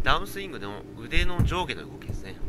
ダウンスイングの腕の上下の動きですね。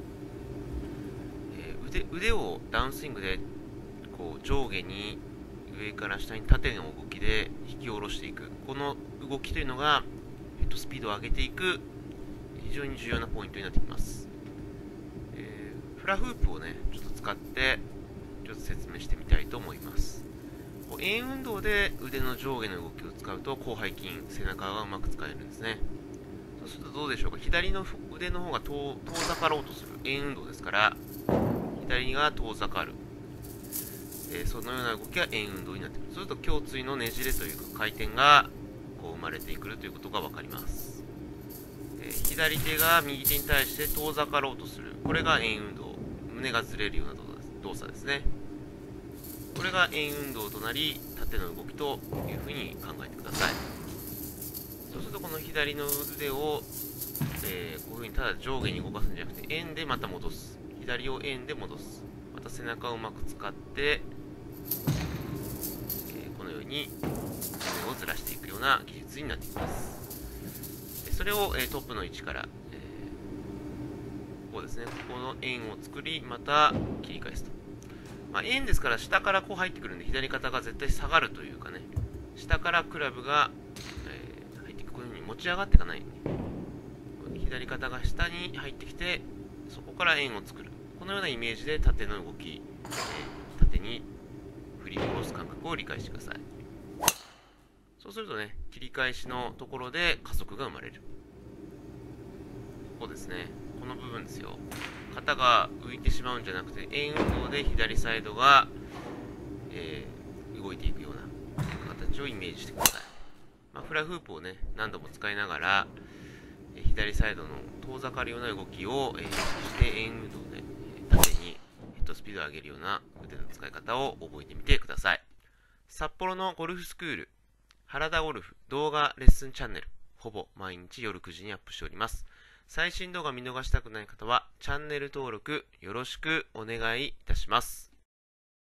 腕をダウンスイングでこう上下に上から下に縦の動きで引き下ろしていく、この動きというのがヘッドスピードを上げていく非常に重要なポイントになってきます。フラフープをねちょっと使ってちょっと説明してみたいと思います。円運動で腕の上下の動きを使うと広背筋、背中がうまく使えるんですね。そうするとどうでしょうか。左の腕の方が遠ざかろうとする円運動ですから、左が遠ざかる、そのような動きが円運動になってくる。そうすると胸椎のねじれというか回転がこう生まれてくるということが分かります。左手が右手に対して遠ざかろうとする、これが円運動、胸がずれるような動作ですね。これが円運動となり、縦の動きというふうに考えてください。そうするとこの左の腕を、こういうふうにただ上下に動かすんじゃなくて、円でまた戻す、左を円で戻す、また背中をうまく使って、このように胸をずらしていくような技術になってきます。それを、トップの位置から、こうですね、ここの円を作り、また切り返すと。円ですから下からこう入ってくるんで、左肩が絶対下がるというかね、下からクラブが、入っていく、こういうふうに持ち上がっていかない、左肩が下に入ってきて、そこから円を作る、このようなイメージで縦の動き、縦に振り下ろす感覚を理解してください。そうするとね、切り返しのところで加速が生まれる。ここですね、この部分ですよ。肩が浮いてしまうんじゃなくて、円運動で左サイドが、動いていくような形をイメージしてください。フラフープをね何度も使いながら、左サイドの遠ざかるような動きを、意識して円運動で、縦にヘッドスピードを上げるような腕の使い方を覚えてみてください。札幌のゴルフスクール原田ゴルフ動画レッスンチャンネル、ほぼ毎日夜9時にアップしております。最新動画見逃したくない方はチャンネル登録よろしくお願いいたします。